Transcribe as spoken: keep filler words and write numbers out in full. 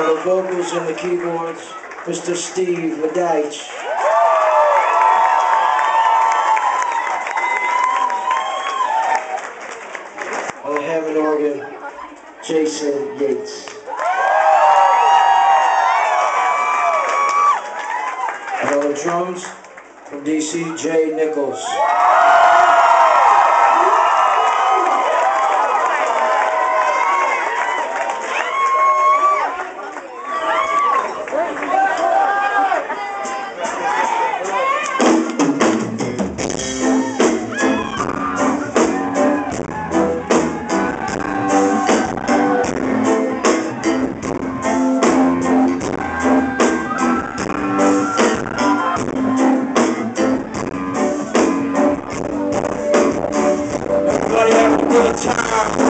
On the vocals and the keyboards, Mister Steve Medich. On the Hammond organ, Jason Yates. And on the drums, from D C, Jay Nichols. Everybody have a good time.